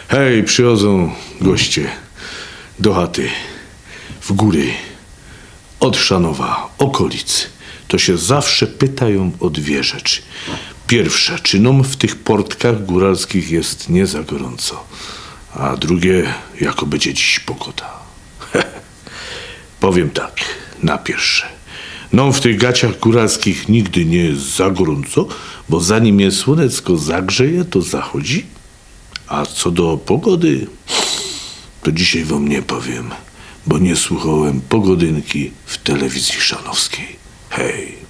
Hej, przychodzą goście do chaty, w góry, od Szanowa, okolic. To się zawsze pytają o dwie rzeczy. Pierwsza, czy nam w tych portkach góralskich jest nie za gorąco? A drugie, jako będzie dziś pogoda. Powiem tak, na pierwsze. Nam w tych gaciach góralskich nigdy nie jest za gorąco, bo zanim je słonecko zagrzeje, to zachodzi. A co do pogody, to dzisiaj wam nie powiem, bo nie słuchałem pogodynki w telewizji szanowskiej. Hej.